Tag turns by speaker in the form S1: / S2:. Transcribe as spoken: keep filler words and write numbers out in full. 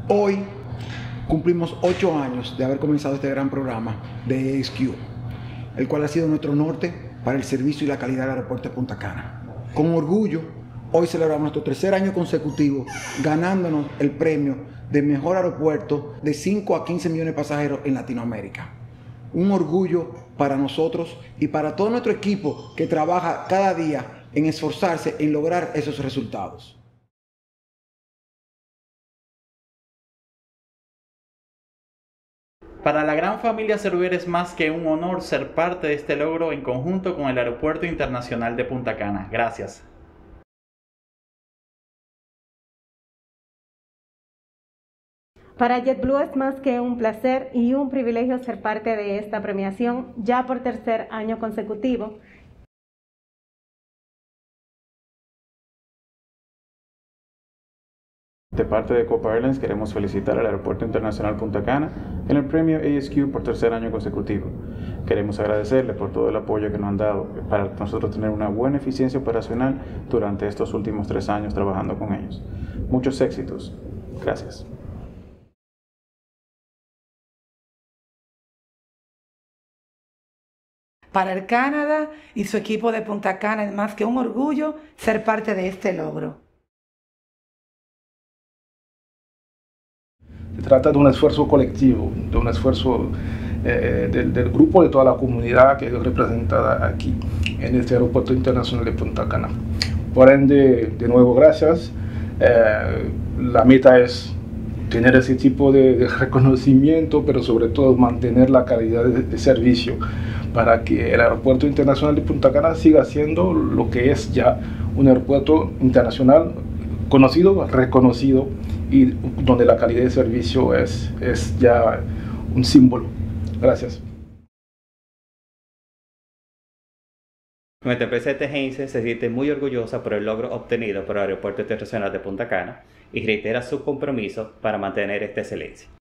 S1: Hoy cumplimos ocho años de haber comenzado este gran programa de A S Q, el cual ha sido nuestro norte para el servicio y la calidad del aeropuerto de Punta Cana. Con orgullo, hoy celebramos nuestro tercer año consecutivo ganándonos el premio de mejor aeropuerto de cinco a quince millones de pasajeros en Latinoamérica. Un orgullo para nosotros y para todo nuestro equipo que trabaja cada día en esforzarse en lograr esos resultados.
S2: Para la gran familia Server es más que un honor ser parte de este logro en conjunto con el Aeropuerto Internacional de Punta Cana. Gracias.
S3: Para JetBlue es más que un placer y un privilegio ser parte de esta premiación ya por tercer año consecutivo.
S4: De parte de Copa Airlines queremos felicitar al Aeropuerto Internacional Punta Cana en el premio A S Q por tercer año consecutivo. Queremos agradecerle por todo el apoyo que nos han dado para nosotros tener una buena eficiencia operacional durante estos últimos tres años trabajando con ellos. Muchos éxitos. Gracias.
S5: Para el Canadá y su equipo de Punta Cana es más que un orgullo ser parte de este logro.
S6: Se trata de un esfuerzo colectivo, de un esfuerzo eh, del, del grupo, de toda la comunidad que es representada aquí en este Aeropuerto Internacional de Punta Cana. Por ende, de nuevo, gracias. Eh, la meta es tener ese tipo de, de reconocimiento, pero sobre todo mantener la calidad de, de servicio para que el Aeropuerto Internacional de Punta Cana siga siendo lo que es ya un aeropuerto internacional conocido, reconocido, y donde la calidad de servicio es, es ya un símbolo. Gracias.
S7: Nuestra empresa de Tejense se siente muy orgullosa por el logro obtenido por el Aeropuerto Internacional de Punta Cana y reitera su compromiso para mantener esta excelencia.